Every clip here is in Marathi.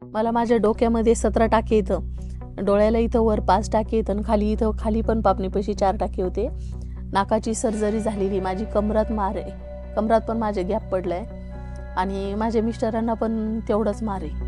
मला माझ्या डोक्यामध्ये 17 टाके येतं, डोळ्याला इथं वर 5 टाके येतं आणि खाली इथं खाली पण पापणीपाशी 4 टाके होते. नाकाची सर्जरी झालेली, माझी कमरात मार आहे, कमरात पण माझे गॅप पडलाय आणि माझ्या मिस्टरांना पण तेवढंच मार आहे.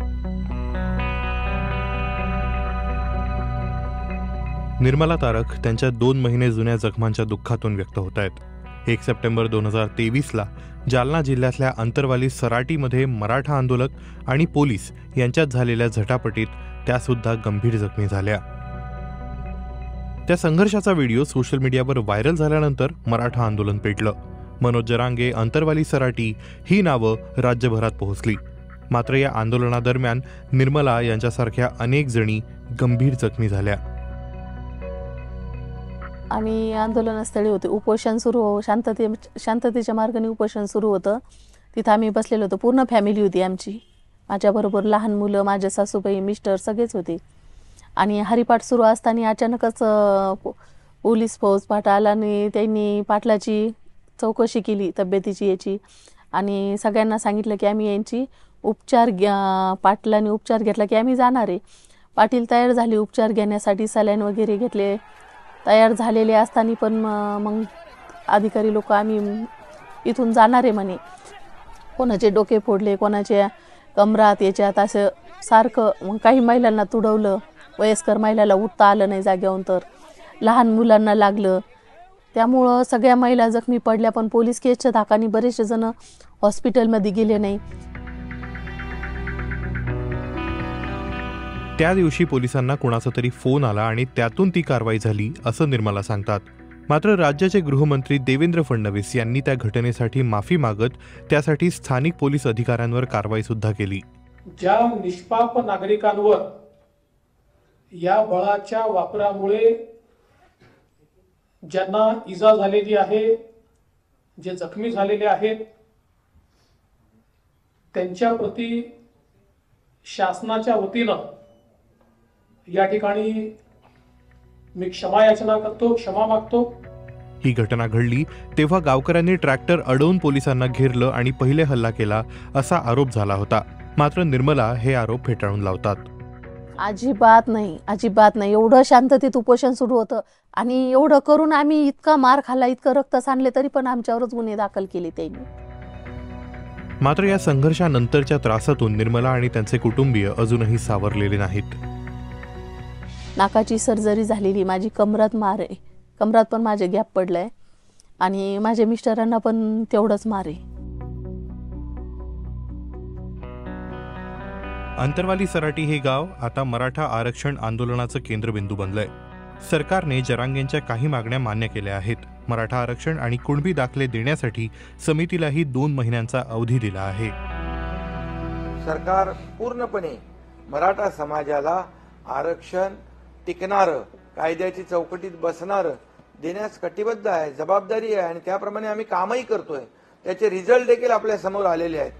निर्मला तारक त्यांच्या 2 महिने जुन्या जखमांच्या दुःखातून व्यक्त होत आहेत. 1 सप्टेंबर 2023ला जालना जिल्ह्यातल्या अंतरवाली सराटीमध्ये मराठा आंदोलक आणि पोलीस यांच्यात झालेल्या झटापटीत त्यासुद्धा गंभीर जखमी झाल्या. त्या संघर्षाचा व्हिडिओ सोशल मीडियावर व्हायरल झाल्यानंतर मराठा आंदोलन पेटलं. मनोज जरांगे, अंतरवाली सराटी ही नावं राज्यभरात पोहोचली. मात्र या आंदोलनादरम्यान निर्मला यांच्यासारख्या अनेक जणी गंभीर जखमी झाल्या. आम्ही आंदोलनस्थळी होते, उपोषण सुरू शांततेच्या मार्गाने उपोषण सुरू होतं. तिथं आम्ही बसलेलो होतो, पूर्ण फॅमिली होती आमची, माझ्याबरोबर लहान मुलं, माझे सासूबाई, मिस्टर सगळेच होते. आणि हरिपाठ सुरू असताना अचानकच पोलीस फौज पाट आला आणि त्यांनी पाटलाची चौकशी केली तब्येतीची याची आणि सगळ्यांना सांगितलं की आम्ही यांची पाटलाने उपचार घेतला की आम्ही जाणार आहे. पाटील तयार झाले उपचार घेण्यासाठी, सलाईन वगैरे घेतले, तयार झालेले असताना पण मग अधिकारी लोक आम्ही इथून जाणार आहे म्हणे. कोणाचे डोके फोडले, कोणाच्या कमरात याच्यात असं सारखं. मग काही महिलांना तुडवलं, वयस्कर महिलाला उठता आलं नाही जाग्यावरून, तर लहान मुलांना लागलं. त्यामुळं सगळ्या महिला जखमी पडल्या. पण पोलीस केसच्या धाकाने बरेचसे जण हॉस्पिटलमध्ये गेले नाही. त्या दिवशी पोलिसांना कुणाचा तरी फोन आला आणि त्यातून ती कारवाई झाली असं निर्मला सांगतात. मात्र राज्याचे गृहमंत्री देवेंद्र फडणवीस यांनी त्या घटनेसाठी माफी मागत त्यासाठी स्थानिक पोलीस अधिकाऱ्यांवर कारवाई सुद्धा केली. ज्या निष्पाप नागरिकांवर या बळाच्या वापरामुळे ज्यांना इजा झालेली आहे, जे जखमी झालेले आहेत, त्यांच्या प्रती शासनाच्या वतीनं या ठिकाणी मी क्षमा याचना करतो, क्षमा मागतो. ही घटना घडली तेव्हा गावकऱ्यांनी ट्रॅक्टर अडवून पोलिसांना घेरलं आणि पहिले हल्ला केला असा आरोप झाला होता. मात्र निर्मला हे आरोप फेटाळून लावतात. अजिबात नाही, अजिबात नाही. एवढं शांततेत उपोषण सुरू होतं आणि एवढं करून आम्ही इतका मार खाल्ला, इतकं रक्त सांडले, तरी पण आमच्यावरच गुन्हे दाखल केले त्यांनी. मात्र या संघर्षानंतरच्या त्रासातून निर्मला आणि त्यांचे कुटुंबीय अजूनही सावरलेले नाहीत. नाकाची सर्जरी झालेली, माझी कमरात मार आहे, कमरात पण माझे गॅप पडलाय आणि माझ्या मिस्टरांना पण तेवढंच मार आहे. अंतरवाली सराटी हे गाव आता मराठा आरक्षण आंदोलनाचं केंद्रबिंदू बनलंय. सरकारने जरांगेंच्या काही मागण्या मान्य केल्या आहेत. मराठा आरक्षण आणि कुणबी दाखले देण्यासाठी समितीलाही 2 महिन्यांचा अवधी दिला आहे. सरकार पूर्णपणे मराठा समाजाला आरक्षण टिकणारं, कायद्याची चौकटीत बसणारं देण्यास कटिबद्ध आहे, जबाबदारी आहे आणि त्याप्रमाणे आम्ही कामही करतोय. त्याचे रिझल्ट देखील आपल्या समोर आलेले आहेत.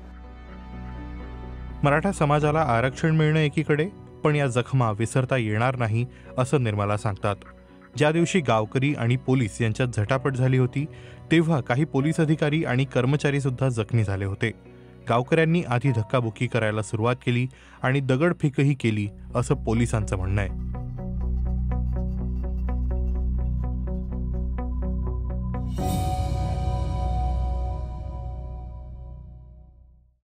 मराठा समाजाला आरक्षण मिळणं एकीकडे, पण या जखमा विसरता येणार नाही असं निर्मला सांगतात. ज्या दिवशी गावकरी आणि पोलीस यांच्यात झटापट झाली होती तेव्हा काही पोलीस अधिकारी आणि कर्मचारी सुद्धा जखमी झाले होते. गावकऱ्यांनी आधी धक्काबुक्की करायला सुरुवात केली आणि दगडफेकही केली असं पोलिसांचं म्हणणं आहे.